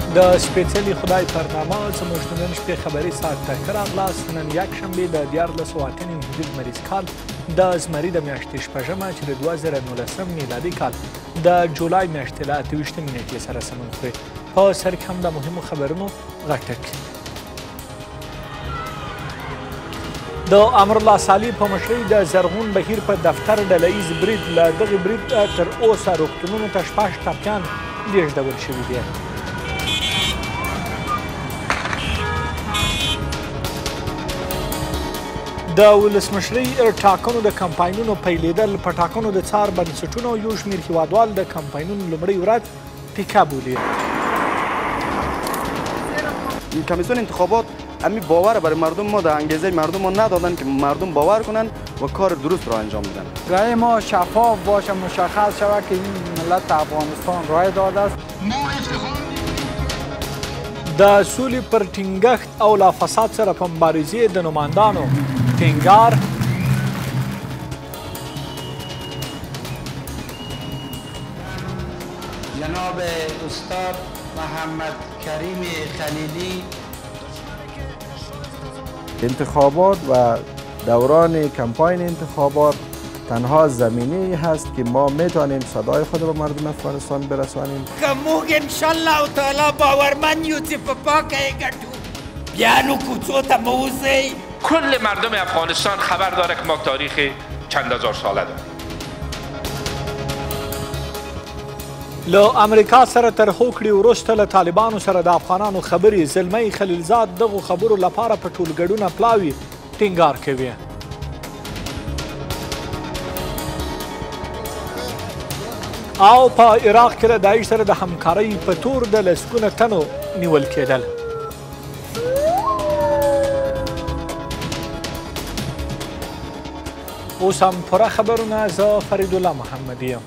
د سپېڅلي خدای پر نامه زموږ د نن شپې خبري ساعت ته ښه راغلاست. نن یکشنبې د 1408 مجید مریض کال د زمري د میاشتې شپږمه چې د 2019 میلادي کال د جولای میاشتې له 28 نیټې سره سمون خوري. په سر کې هم د مهمو خبرونو غټ ټکی. د امرالله صالح په مشرۍ د زرغون بهیر په دفتر ډله ییز برید له دغې برید تر اوسه روغتونونو ته 6 ټپیان لېږدول شوي دي. د ولسمشرۍ ټاکنو د کمپاینونو پیلېدل په ټاکنو د څار بنسټونو یو شمېر هیوادوال د کمپاینونو لومړۍ ورځ پیکا بولي. کمیسیون انتخابات امی باور برای مردم ما در انگیزه مردم ما ندادن که مردم باور کنن و کار درست را انجام بدن. رای ما شفاف باشه، مشخص شود که این ملت افغانستان رای داده است. د سولې پر ټینګښت او له فساد سره په مبارزې د نمایندانو ټینګار. جناب استاد محمد کریم خلیلی. انتخابات و دوران کمپاین انتخابات تنها زمینه‌ای هست که ما میتونیم صدای خود به مردم افغانستان برسانیم. که موږ انشالله تعالی باورمند یو چې په پاکه یې ګټو. بیا نو کوڅو ته مه وځئ. کل مردم افغانستان خبر داره که ما تاریخ چند هزار ساله داریم. له امریکا سره تر هوکړې وروسته له طالبانو سره د افغانانو خبرې زلمی خلیلزاد دغو خبرو لپاره په ټولګډونه پلاوي ټینګار کوي. او په عراق کې له داعش سره د همکارۍ په تور د لسګونه تنو نیول کېدل. اوس هم پوره خبرونه زه فریدالله محمدي یم.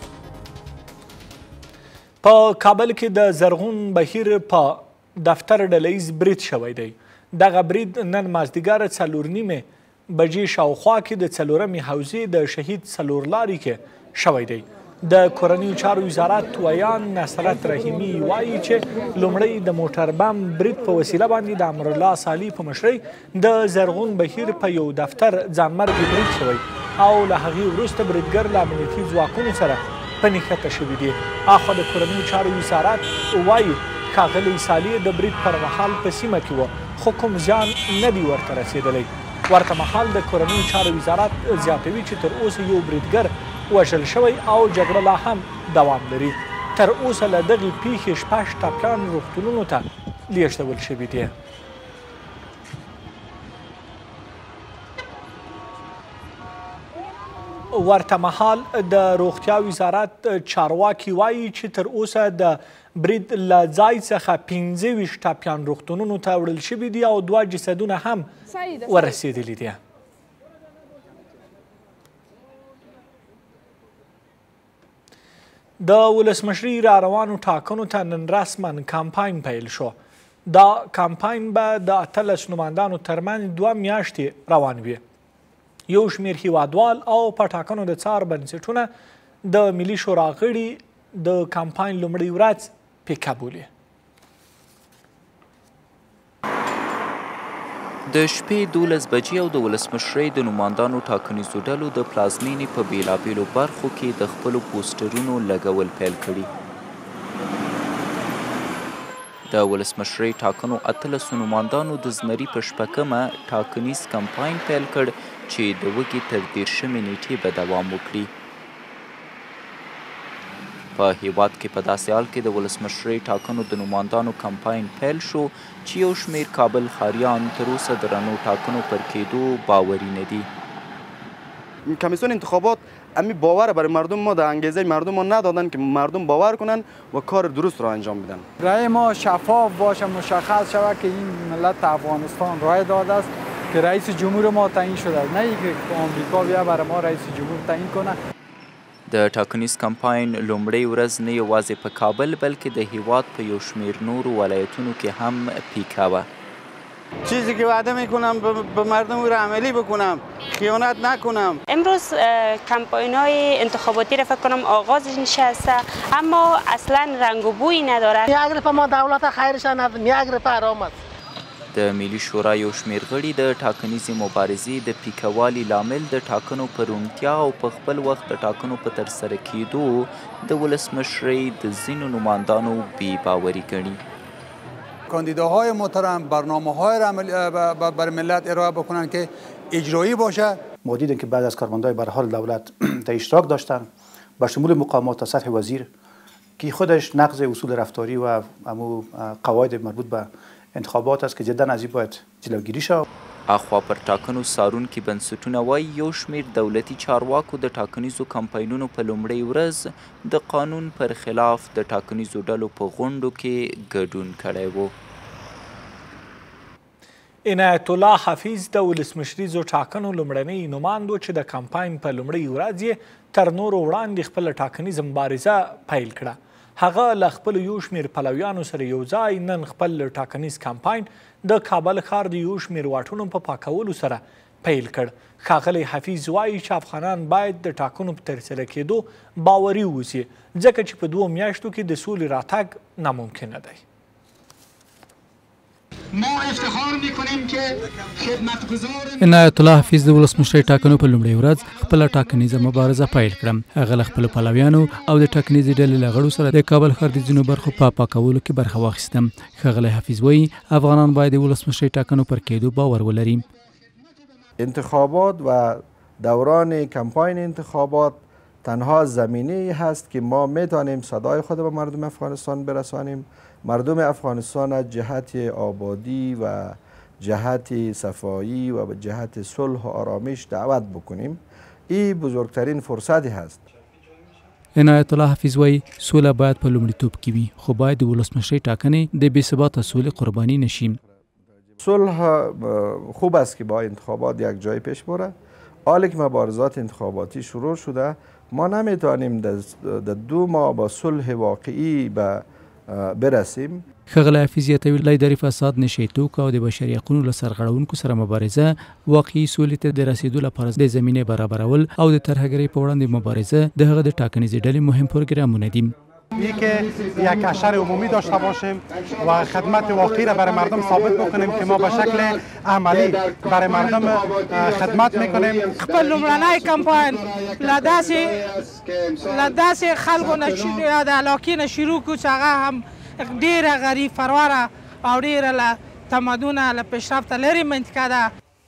په کابل کې د زرغون بهیر په دفتر ډله ییز برید شوی دی. دغه برید نن مازدیګر 4:30 بجې شاوخوا کې د 4مې حوزې د شهید څلورلاري کې شوی دی. د کورنیو چارو وزارت ویان نصرت رحیمي وایي چې لومړی د موټر بم برید په وسیله باندې د امرالله صالح په مشرۍ د زرغون بهیر په یو دفتر ځانمرګي برید شوی او له هغې وروسته بریدګر له امنیتي ځواکونو سره په نښته شوي دي. اخوا د کورنیو چارو وزارت وایي ښاغلی صالح د برید پر مهال په سیمه کې و خو کوم زیان نه دی ورته رسېدلی. ورته مهال د کورنیو چارو وزارت زیاتوي چې تر اوسه یو بریدګر وژل شوی او جګړه لا هم دوام لري. تر اوسه له دغې پیښې 6 ټپیان روغتونونو ته لېږدول شوي دي. ورته مهال د روغتیا وزارت چارواکي وایي چې تر اوسه د برید له ځای څخه 25 ټپیان روغتونونو ته وړل شوي دي او 2 جسدونه هم ورسېدلي دي. د ولسمشرۍ را روانو ټاکنو ته نن رسما کمپاین پیل شو. دا کمپاین به د 18 نمایندانو ترمنځ 2 میاشتې روان وي. یو شمېر هیوادوال او په ټاکنو د څار بنسټونه د ملي شورا غړي د کمپاین لومړۍ ورځ پیکا بولي. د شپې 12 بجې او د ولسمشرۍ د نمایندانو ټاکنیزو ډلو د پلازمینې په بېلابېلو برخو کې د خپلو پوسټرونو لګول پیل کړي. د ولسمشرۍ ټاکنو 18 نمایندانو د زمري په 6مه ټاکنیز کمپاین پیل کړ چې د وږي تر 13مې نیټې به دوام وکړي. په هیواد کې په داسې حال کې د ولسمشرۍ ټاکنو د نمایندانو کمپاین پیل شو چې یو شمېر کابل ښاریان تر اوسه د رڼو ټاکنو پر کېدو باوري نه دي. کمیسیون انتخابات امی باور برای مردم ما در انگیزه مردم ما ندادن که مردم باور کنن و کار درست را انجام بدن. رای ما شفاف باشه، مشخص شود که این ملت افغانستان رای داده است که رئیس جمهور ما تعیین شده است، نه اینکه آمریکا بیا برای ما رئیس جمهور تعیین کنه. د ټاکنیز کمپاین لومړۍ ورځ نه یوازې په کابل بلکې د هیواد په یو شمېر نورو ولایتونو کې هم پیکا وه. چیزی که وعده میکنم به مردم رو عملی بکنم، خیانت نکنم. امروز کمپاین‌های انتخاباتی را فکر کنم آغازش نشسته اما اصلا رنگ و بویی نداره. یک رفع ما دولت خیرش ندیم، یک رفع حرام است. د ملي شورا یو شمېر غړي د ټاکنیزې مبارزې د پیکوالي لامل د ټاکنو په روڼتیا او په خپل وخت د ټاکنو په ترسره کېدو د ولسمشرۍ د ځینو نمایندانو بې باوري ګڼي. کاندیداهای محترم برنامه‌های را بر ملت ارائه بکنن که اجرایی باشه. ما دیدیم که بعض از کارمندای به حال دولت در اشتراک داشتن با شمول مقامات تا سطح وزیر که خودش نقض اصول رفتاری و قواعد مربوط به انتخابات است که جدا از این باید جلوگیری شود. اخوا پر ټاکنو څارونکي بنسټونه وایي یو شمېر دولتي چارواکو د ټاکنیزو کمپاینونو په لومړۍ ورځ د قانون پر خلاف د ټاکنیزو ډلو په غونډو کې ګډون کړی و. عنایت الله حفیظ د ولسمشریزو ټاکنو لومړنی نماند و چې د کمپاین په لومړۍ ورځ یې تر نورو وړاندې خپله ټاکنیزه مبارزه پیل کړه. هغه له خپلو یو شمېر پلویانو سره یو ځای نن خپل ټاکنیز کمپاین د کابل ښار د یو شمېر واټونو په پاکولو سره پیل کړ. ښاغلی حفیظ وایي چې افغانان باید د ټاکنو په ترسره کېدو باوري واوسي ځکه چې په 2 میاشتو کې د سولې راتګ ناممکنه دی. ما افتخار میکنیم که خدمتگزار عنایت الله حفیظ د ولسمشرۍ ټاکنو په لومړۍ ورځ خپله ټاکنیزه مبارزه پیل کړه. هغه له خپلو پلویانو او د ټاکنیزې ډلې له غړو سره د کابل ښار د ځینو برخو په پاکولو کې برخه واخیسته. ښاغلی حفیظ وایي افغانان باید د ولسمشرۍ ټاکنو پر کېدو باور ولري. انتخابات و دوران کمپاین انتخابات تنها زمینه‌ای هست که ما میتوانیم صدای خود به مردم افغانستان برسانیم. مردم افغانستان از جهت آبادی و جهت صفایی و جهت صلح و آرامش دعوت بکنیم. این بزرگترین فرصتی هست. عنایت الله حفیظ وایي سوله باید په لومړیتوب کې وي خو باید د ولسمشرۍ ټاکنې د بېثباته سولې قرباني نشي. صلح خوب است که با انتخابات یک جای پیش بره. حالی که مبارزات انتخاباتی شروع شده ما نمیتوانیم در 2 ماه با صلح واقعی به برسیم. ښاغلی حفیظ یادوي له اداري فساد نشه توکو او د بشري حقونو له سرغړونکو سره مبارزه واقعي سولې ته د رسیدو لپاره د زمینې برابرول او د ترهګرۍ په وړاندې مبارزه د هغه د ټاکنیزې ډلې مهم پروګرامونه دي. این که یک اشر عمومی داشته باشیم و خدمت واقعی را برای مردم ثابت بکنیم که ما به شکل عملی برای مردم خدمت میکنیم. خپل لومړنی کمپاین له داسې خلکو نه د علاقې نه شروع کړو چې هغه هم ډېره غریب فروره او ډېره له تمدونه له پیشرفته لرې منطقه ده.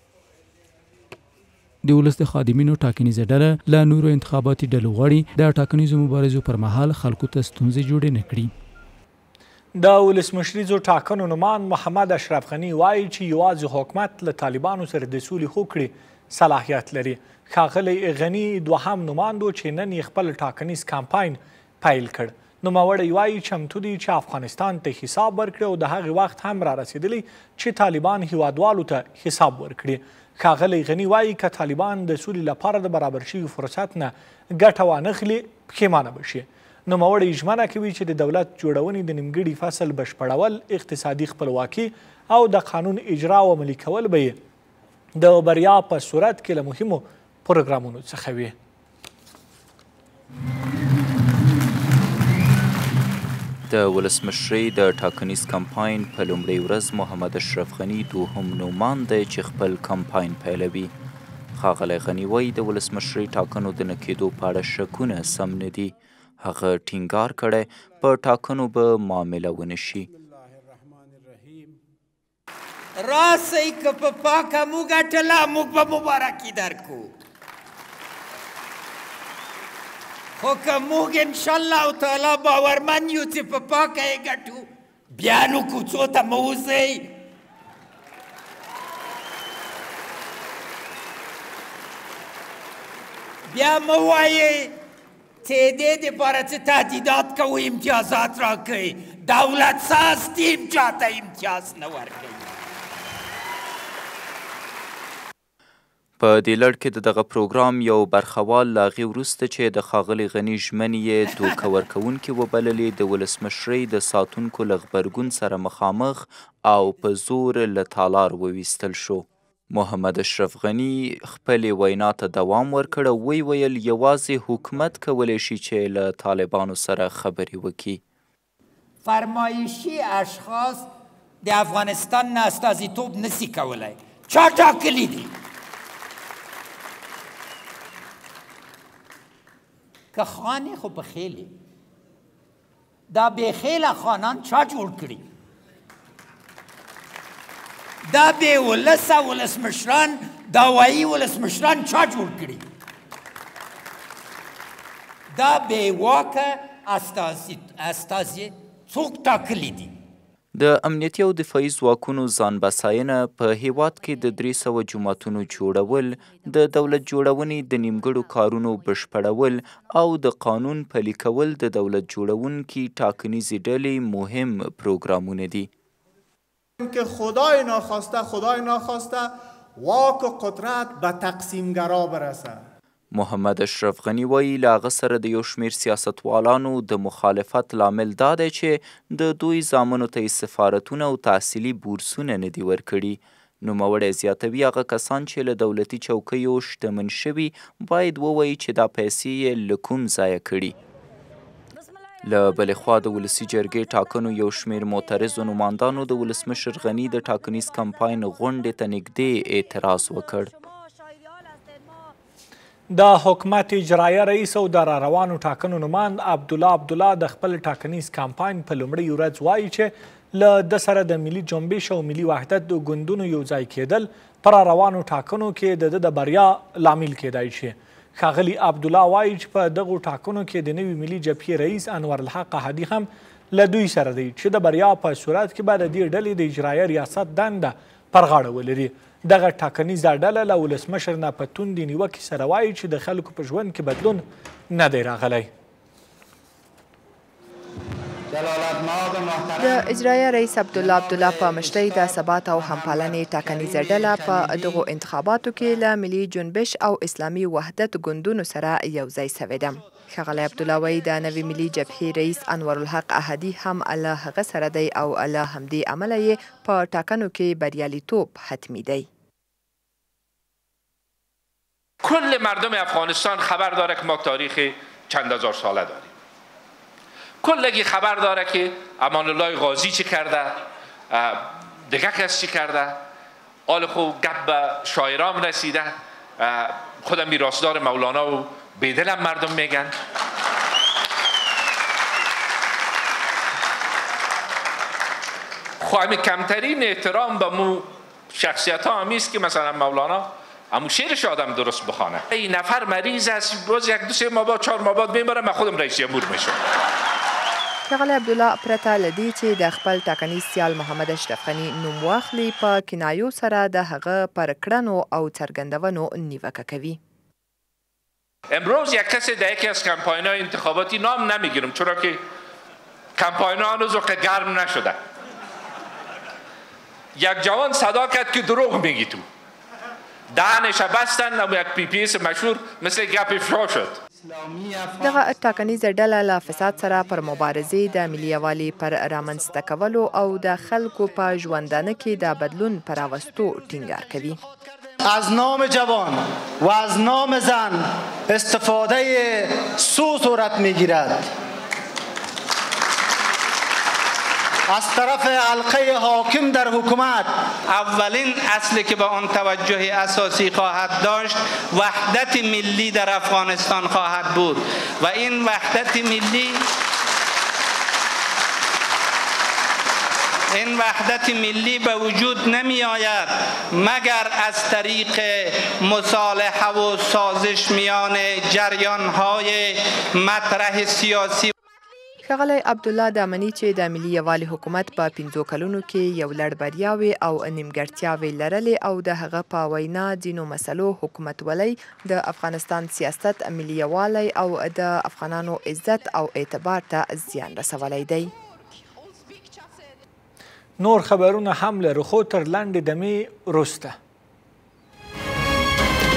د ولس د خادمینو ټاکنیزه ډله له نورو انتخاباتي ډلو غواړي د ټاکنیزو مبارزو پر مهال خلکو ته ستونزې جوړې نه کړي. د ولسمشریزو ټاکنو نماند محمد اشرف غني وایي چې یوازې حکومت له طالبانو سره د سولې هوکړې صلاحیت لري. ښاغلی غني دوهم نماند و چې نن یې خپل ټاکنیز کمپاین پیل کړ. نوموړی وایي چمتو دی چې افغانستان ته حساب ورکړي او د هغې وخت هم را رسېدلی چې طالبان هیوادوالو ته حساب ورکړي. ښاغلی غني وایي که طالبان د سولې لپاره د برابر شوي فرصت نه ګټه وانخلي پښیمانه به شي. نوموړی ژمنه کوي چې د دولت جوړونې د نیمګړي فصل بشپړول، اقتصادي خپلواکي او د قانون اجرا او عملي کول به یې د بریا په صورت کې له مهمو پروګرامونو څخه وي. د ولسمشرۍ د ټاکنیز کمپاین په لومړۍ ورځ محمد اشرف غني دوهم نوماند دی چې خپل کمپاین پیلوي. ښاغلی غني وایي د ولسمشرۍ ټاکنو د نه کېدو په اړه شکونه سم نه دي. هغه ټینګار کړی په ټاکنو به معامله ونه شي. راسئ که په پاکه مو ګټله موږ به مبارکي درکو، خو که موږ انشاءالله تعالی باورمند یو چې په پاکه یې ګټو بیا نو کوڅو ته مه وځئ. بیا مه وایئ چې دې دپاره چې تهدیدات کوئ امتیازات راکوئ. دولت ساز ټیم چاته امتیاز نه ورکوي. په دې لړ کې د دغه پروګرام یو برخوال له هغې وروسته چې د ښاغلي غني ژمنې یې دوکه ورکوونکې وبللې د ولسمشرۍ د ساتونکو له غبرګون سره مخامخ او په زور له تالار وویستل شو. محمد اشرف غني خپلې وینا ته دوام ورکړ او ویې ویل یوازې حکومت کولی شي چې له طالبانو سره خبرې وکړي. فرمایشی اشخاص د افغانستان نه استازیتوب نسی کولی. چا ټاکلی دي؟ که خانې خو په خیلې دا بې خیله خانان چا جوړ کړي؟ دا بې ولسه ولسمشران دا وایي ولسمشران چا جوړ کړي؟ دا بې واکه استازي څوک ټاکلی دي؟ د امنیتي او دفاعي ځواکونو ځان بساینه په هیواد کې د 300 جوماتونو جوړول، د دولت جوړونې د نیمګړو کارونو بشپړول او د قانون پلي کول د دولت جوړونکي ټاکنیزې ډلې مهم پروګرامونه دي. که خدای ناخواسته واک و قدرت به تقسیمگرا برسه. محمد اشرف غني وایي له هغه سره د یو شمېر سیاستوالانو د مخالفت لامل دا دی چې د دوی زامنو ته یې سفارتونه او تحصیلي بورسونه نه دي ورکړي. نوموړی زیاتوي هغه کسان چې له دولتي چوکیو شتمن شوي باید ووایي چې دا پیسې یې له کوم ځایه کړي. له بلې خوا د ولسي جرګې ټاکنو یو شمېر معترضو نمایندانو د ولسمشر غني د ټاکنیز کمپاین غونډې ته نږدې اعتراض وکړ. د حکومت اجرایه رئیس او د روانو ټاکنو نماند عبدالله د خپل ټاکنیز کمپاین په لومړۍ ورځ وایي چې له ده سره د ملي جنبش او ملي وحدت د ګوندونو یوځای کېدل پر روانو ټاکنو کې د بریا لامل کېدای شي. ښاغلي عبدالله وایي چې په دغو ټاکنو کې د نوي ملي جبهې رئیس انور الحق احدي هم له دوی سره دی چې د بریا په صورت کې به د دې ډلې د اجرایه ریاست دنده پر غاړه ولري. دغه ټاکنیزه ډله له ولسمشر نه په توندې نیوکې سره وایي چې د خلکو په ژوند کې بدلون نه دی راغلی. د اجرایه رئیس عبدالله په مشرۍ د ثبات او همپالنې ټاکنیزه ډله په دغو انتخاباتو کې له ملي جنبش او اسلامي وحدت ګوندونو سره یوځای سوې ده. ښاغلی عبدالله وایي د نوي ملي جبهې رئیس انور الحق احدي هم له هغه سره دی او له همدې امله یې په ټاکنو کې بریالیتوب حتمی دی. کل مردم افغانستان خبر داره که ما تاریخ چند هزار ساله داریم. کلگی خبر داره که امان الله غازی چی کرده، دیگه کس چی کرده. حال خوب گپ به شاعرام رسیده، خودم میراثدار مولانا و بیدلم مردم میگن. خب همین کمترین احترام به مو شخصیت ها همیست که مثلا مولانا امو شعرش آدم درست بخوانه. این نفر مریض است، روز 1-2-3 ماه بعد 4 ماه بعد میمره، من خودم رئیس جمهور میشم. ښاغلی عبدالله پرته له دې چې د خپل ټاکنیز سیال محمد اشرف غني نوم واخلي په کنایو سره د هغه پر کړنو او څرګندونو نیوکه کوي. امروز یک کسی در یکی از کمپاین‌های انتخاباتی نام نمیگیرم چرا که کمپاین‌ها هنوز گرم نشده. یک جوان صدا کرد که دروغ میگی تو. دهنش بستن و یک پی پی اس مشهور مثل گپ افشا شد. دغه ټاکنیزه ډله له فساد سره پر مبارزې د ملي یوالي پر رامنځته کولو او د خلکو په ژوندانه کې د بدلون پر راوستو ټینګار کوي. از نام جوان و از نام زن استفاده سو صورت میگیرد. از طرف حلقه حاکم در حکومت اولین اصلی که به آن توجه اساسی خواهد داشت وحدت ملی در افغانستان خواهد بود و این وحدت ملی به وجود نمی آید مگر از طریق مصالحه و سازش میان جریان‌های مطرح سیاسی. ښاغلی عبدالله د امني چې د ملي یوالي حکومت په 5 کلونو کې یو لړ بریاوې او نیمګړتیاوې لرلې او د هغه په وینا ځینو مسلو حکومتولۍ د افغانستان سیاست ملي یوالی او د افغانانو عزت او اعتبار ته زیان رسولی دی. نور خبرونه هم له رخو تر لنډې دمې وروسته.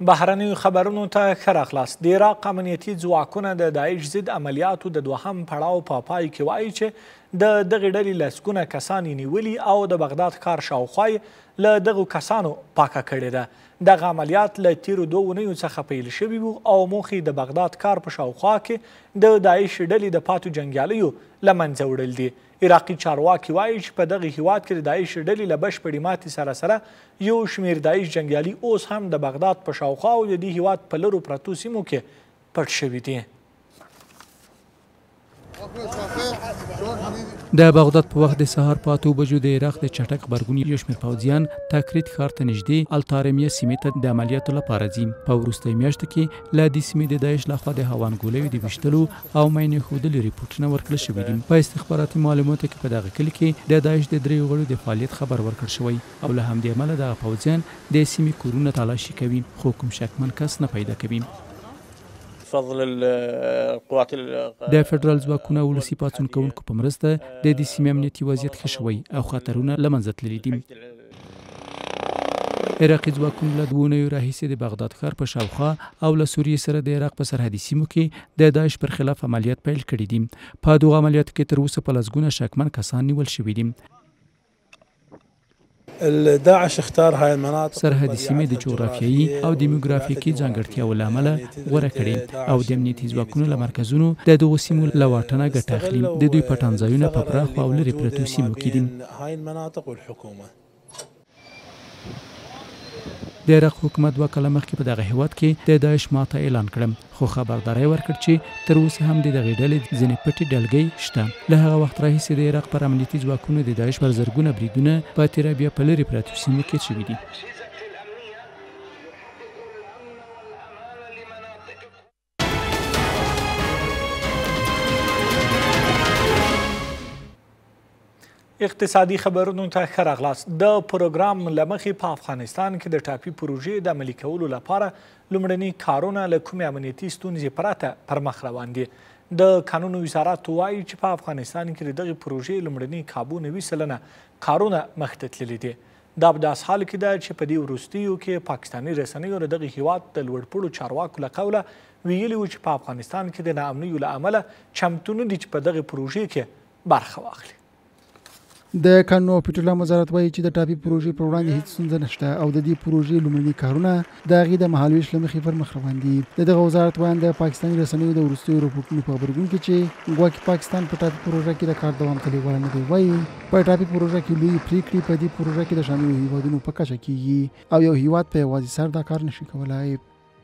بهرنیو خبرونو ته ښه راغلاست. د عراق امنیتي ځواکونه د داعش ضد عملیاتو د دوهم پړاو په پای کې وایي چې د دغې ډلې لسګونه کسان یې نیولي او د بغداد ښار شاوخوا یې له دغو کسانو پاکه کړې ده. دغه عملیات له تیرو 2 اونیو څخه پیل شوي وو او موخې د بغداد ښار په شاوخوا کې د داعش ډلې د پاتو جنګیالیو له منځه وړل دي. عراقي چارواکي وایي چې په دغه هیواد کې د داعش ډلې له بشپړې ماتې سره یو شمېر داعش جنګیالي اوس هم د بغداد په شاوخوا او د دې هیواد په لرو پرتو سیمو کې پټ شوي دي. د بغداد په وخت د سهار په 8 بجو د عراق د چټک غبرګون یو شمېر پوځیان تکریت ښار ته نږدې التارمیه سیمې ته د عملیاتو لپاره ځي. په وروستیو میاشتو کې له دې سیمې د داعش لخوا د هاونګولیو د ویشتلو او مینې ښودلو ریپورټونه ورکړل شوي دي. په استخباراتي معلوماتو کې په دغه کلي کې د داعش د 3 غړو د فعالیت خبر ورکړل شوی او له همدې امله دغه پوځیان د سیمې کورونه تالاشي کوي خو کوم شکمن کس نه پیدا کوي. د فدرال ځواکونو او ولسي پاڅون کوونکو په مرسته د دې سیمې امنیتي وضعیت ښه شوی او خطرونه له منځه تللي دي. عراقي ځواکونو له 2 اونیو راهیسې د بغداد ښار په شاوخوا او له سوریې سره د عراق په سرحدي سیمو کې د داعش پر خلاف عملیات پیل کړي دي. په دغو عملیاتو کې تر اوسه په لسګونه شکمن کسان نیول شوي دي. داعش اختار هاي المناطق سرحدي سیمې د جغرافیایي او دیموګرافیکي ځانګړتیاو له امله غوره کړي او د امنیتي ځواکونو له مرکزونو د دغو سیمو له واټنه ګټه اخلي. د دوی پټان ځایونه په پراخو او لرې پرتو سیمو کې دي. د عراق حکومت 2 کاله مخکې په دغه هیواد کې د داعش ماته اعلان کړم خو خبرداری ورکړ چې تر اوسه هم د دغې ډلې ځینې پټې ډلګۍ شته. له هغه وخت راهیسې د عراق پر امنیتي ځواکونو د داعش پر زرګونه بریدونه په تیره بیا په لرې پرتو سیمو کې شوي دي. اقتصادي خبرونو ته ښه راغلاست. د پروګرام له مخې په افغانستان کې د ټاپي پروژې د عملي کولو لپاره لومړني کارونه له کومې امنیتي ستونزې پرته پر مخ روان دي. د قانونو وزارت وایي چې په افغانستان کې د دغې پروژې لومړني کابو 90% کارونه مخته تللي دي. دا په داسې حال کې ده چې په دې وروستیو کې پاکستاني رسنیو د دغه هیواد د لوړپوړو چارواکو له قوله ویلي وو چې په افغانستان کې د ناامنیو له امله چمتو نه دي چې په دغې پروژې کې برخه واخلي. د کانونو او پټرولیم وزارت وایي چې د ټاپي پروژې پر وړاندې هیڅ ستونزه نشته او د دې پروژې لومړني کارونه د هغې د مهالویش له مخې پر مخ روان دي. د دغه وزارت ویاند د پاکستاني رسنیو د وروستیو رپورټونو په غبرګون کې چې ګواکې پاکستان په ټاپي پروژه کې د کار دوام ته لیواله نه دی. وایي په ټاپي پروژه کې لوی پریکړې په دې پروژه کې د شاملو هیوادونو په کچه کیږي او یو هیواد په یوازې سر دا کار نشي کولای.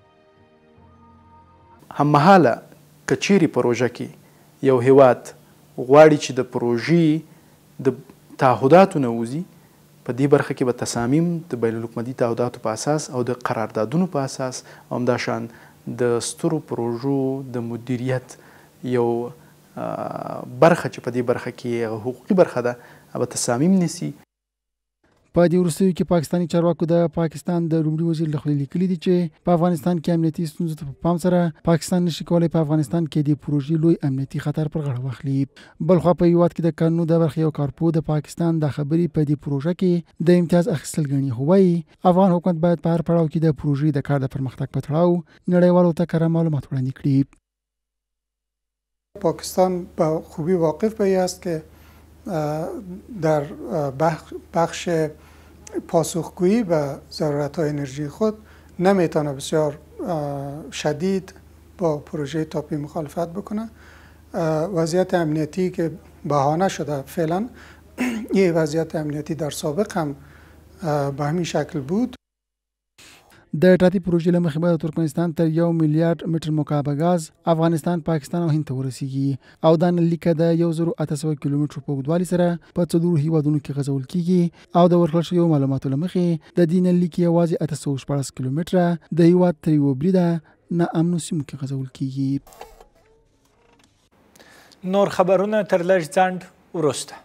هممهاله که چیرې پروژه کې یو هیواد غواړي چې د پروژې د تعهداتو نه وځي په دې برخه کې به تصامیم د بین الحکومتي تعهداتو په اساس او د قراردادونو په اساس او همداشان د سترو پروژو د مدیریت یو برخه چې په دې برخه کې حقوقي برخه ده به تصامیم نیسي. په دې وروستیو کې پاکستاني چارواکو د پاکستان د لومړي وزیر له خولې لیکلي دي چې په افغانستان کې امنیتي ستونزو ته په پام سره پاکستان نشي کولی په افغانستان کې د پروژې لوی امنیتي خطر پر غاړه واخلي. بلخوا په هیواد کې د قانونو د برخې یو کارپو د پاکستان د خبرې په دې پروژه کې د امتیاز اخیستل ګڼي خو وایي افغان حکومت باید په هر پړاو کې د پروژې د کار د پرمختګ په تړاو نړیوالو ته کره معلومات وړاندې کړي. پاکستان به خوبی واقف به است که در بخش پاسخگویی به ضرورت‌های انرژی خود نمیتونه بسیار شدید با پروژه تاپی مخالفت بکنه. وضعیت امنیتی که بهانه شده فعلا یه وضعیت امنیتی در سابق هم به همین شکل بود. د ټاپي پروژې له مخې به د ترکمنستان تر 1 میلیارډ متر مکعب غاز افغانستان، پاکستان او هند ته ورسیږي او دا نلیکه د 1800 کیلومترو په اوږدوالي سره په 4 هیوادونو کې غځول کیږي او د ورکړل شویو معلوماتو له مخې د دې نلیکې یوازې 814 کیلومتره د هیواد تر یوه بریده ناامنو سیمو کې غځول کیږي. نور خبرونه تر لږ ځنډ وروسته.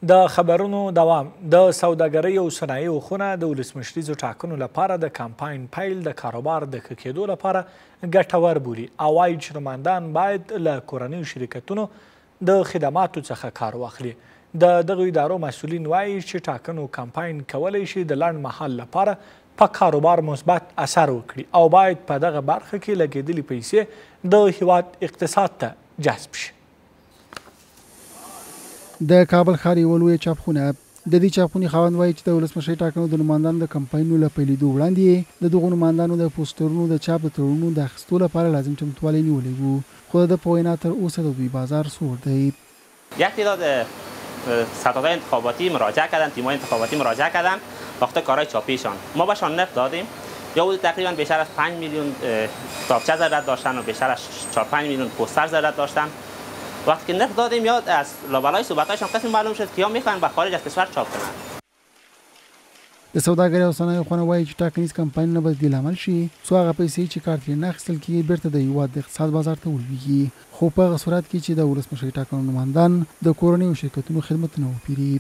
د خبرونو دوام د سوداګرۍ او صنایعو خونه د ولسمشریزو ټاکنو لپاره د کمپاین پیل د کاروبار د ښه کېدو لپاره ګټور بولي او وایي چې نمایندان باید له کورنیو شرکتونو د خدماتو څخه کار واخلي. د دغو ادارو مسؤلین وایي چې ټاکنو کمپاین کولی شي د لنډ مهال لپاره په کاروبار مثبت اثر وکړي او باید په دغه برخه کې لګېدلې پیسې د هیواد اقتصاد ته جذب شي. د کابل ښار یوه لویه چاپخونه د دې چاپخونې خاوند وایي چې د ولسمشرۍ ټاکنو د نمایندانو د کمپاینونو له پیلېدو وړاندې د دغو نمایندانو د پوسټرونو د چاپ د تړونونو د اخیستو لپاره لازم چمتووالی نیولی و، خو د په وینا تر اوسه د دوی بازار سوړ دی. یک تعداد ستادهای انتخاباتی مراجعه کردن، تیم‌های انتخاباتی مراجعه کردن وقت کارهای چاپیشان. ما بهشان نقد دادیم یا حدود تقریبا بیشتر از 5 میلیون کتابچه ضرورت داشتن و بیشتر از 4-5 میلیون پوستر ضرورت داشتن. وقتی که نقد دادیم یا از لابلای صحبت‌هایشان قسم معلوم شد که یا میخوان به خارج از کشور چاپ کنند. د سوداګرۍ او صنایعو خونه وایي چې ټاکنیز کمپاینونه به د دې لامل شي څو هغه پیسې چې کار ترې نه اخیستل کېږي بیرته د هېواد د اقتصاد بازار ته ولویږي، خو په هغه صورت کې چې د ولسمشرۍ ټاکنو نمایندان د کورنیو شرکتونو خدمتونه وپیري.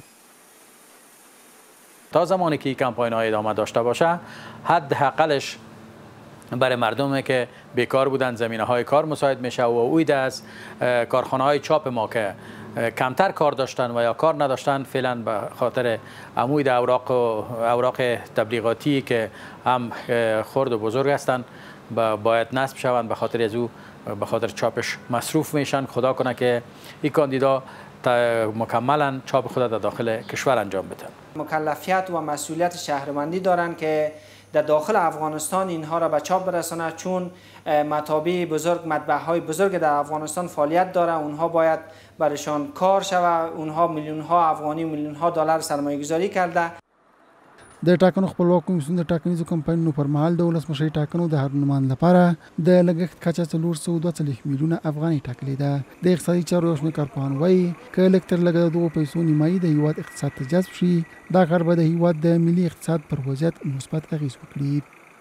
تا زمانی که این کمپاین‌ها ادامه داشته باشه حداقلش برای مردمی که بیکار بودن زمینه‌های کار مساعد میشه و اوید از کارخانه‌های چاپ ما که کمتر کار داشتن و یا کار نداشتن فعلا به خاطر اموید اوراق تبلیغاتی که هم خرد و بزرگ هستند باید نصب شوند، به خاطر از او به خاطر چاپش مصروف میشن. خدا کنه که این کاندیدا مکملا چاپ خود در داخل کشور انجام بده. مکلفیت و مسئولیت شهروندی دارند که در داخل افغانستان اینها را به چاپ برسانه، چون مطابع بزرگ، مطبعه‌های بزرگ در افغانستان فعالیت داره، اونها باید برشان کار شود، اونها میلیون‌ها افغانی و میلیون‌ها دلار سرمایه گذاری کرده. د ټاکنو خپلواک کمیسیون د ټاکنیزو کمپاینونو پر مهال د ولسمشرۍ ټاکنو د هر نمایند لپاره د لګښت کچه 442 میلیونه افغانۍ ټاکلې ده. د اقتصادي چارو یو شمېر کارپوهان وایي که لږ تر لږه د دغو پیسو نیمایي د هیواد اقتصاد ته جذب شي، دا کار به د هیواد د ملي اقتصاد پر وضعیت مثبت اغېز وکړي.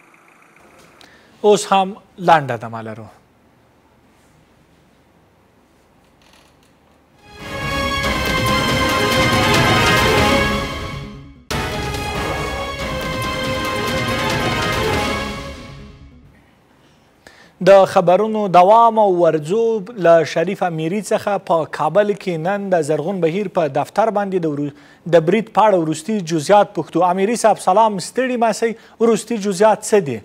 اوس هم لنډه دمه لرو. د خبرونو دوام او ورځو له شریف امیري څخه په کابل کې نن د زرغون بهیر په دفتر باندې د برید په اړه وروستي جزئیات پوښتو. امیري صاحب سلام، ستړي ماسئ، وروستي جزئیات څه دي؟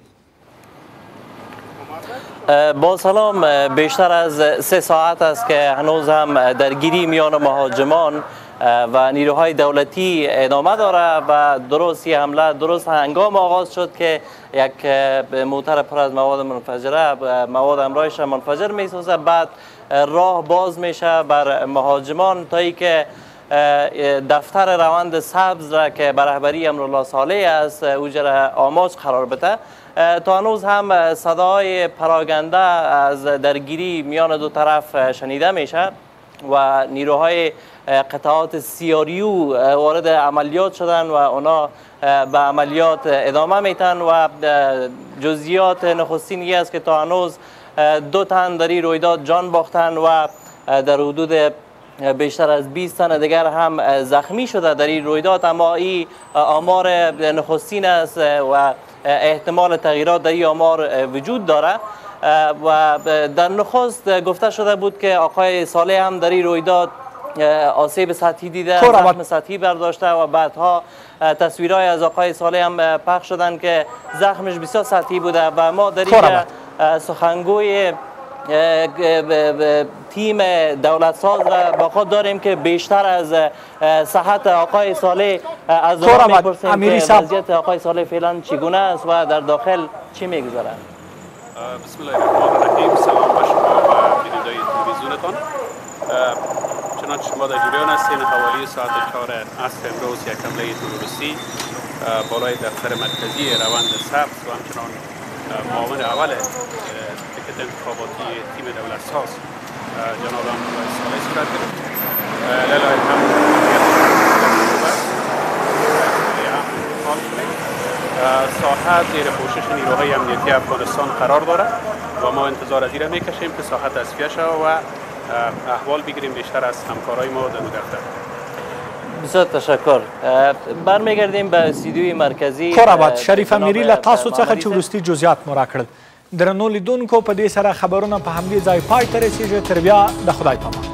با سلام، بیشتر از 3 ساعت است که هنوز هم درگیری میان مهاجمان و نیروهای دولتی ادامه داره و درست این حمله درست هنگام آغاز شد که یک موتر پر از مواد منفجره مواد همراهش منفجر میسازه، بعد راه باز میشه بر مهاجمان تا ای که دفتر روند سبز را که به رهبری امرالله صالح است اوجر آماج قرار بده. تا هنوز هم صدای پراگنده از درگیری میان دو طرف شنیده میشه و نیروهای قطعات CRU وارد عملیات شدن و اونا به عملیات ادامه میتن و جزئیات نخستین است که تا هنوز 2 تن در این رویداد جان باختن و در حدود بیشتر از 20 تن دیگر هم زخمی شده در این رویداد، اما این آمار نخستین است و احتمال تغییرات در این آمار وجود داره. و در نخست گفته شده بود که آقای صالح هم در این رویداد آسیب سطحی دیده، زخم سطحی برداشته و بعدها تصویرهای از آقای صالح هم پخش شدن که زخمش بسیار سطحی بوده و ما در این سخنگوی تیم دولت ساز را با خود داریم که بیشتر از صحت آقای صالح از او میپرسیم که وضعیت آقای صالح فعلا چگونه است و در داخل چی میگذارند. بسم الله الرحمن الرحیم. سلام به شما و بینندگان تلویزیونتان. چنانچه شما در جریان هستین حوالی ساعت 4 عصر امروز یک حمله تروریستی بالای دفتر مرکزی روند سبز و همچنان معاون اول تکت انتخاباتی تیم دولت ساز جناب امرالله صالح صورت گرفت. لله ساحت زیر پوشش نیروهای امنیتی افغانستان قرار داره و ما انتظار از این میکشیم که ساحت تصفیه شود و احوال بگیریم بیشتر از همکارای ما در دفتر. بسیار تشکر. برمیگردیم به استودیوی مرکزی. کور آباد. شریف امیری له تاسو څخه چې وروستي جزئیات مو راکړل. درنو لیدونکو په دې سره خبرونه په همدې ځای پای ته رسیږي. تر بیا د خدای پامان.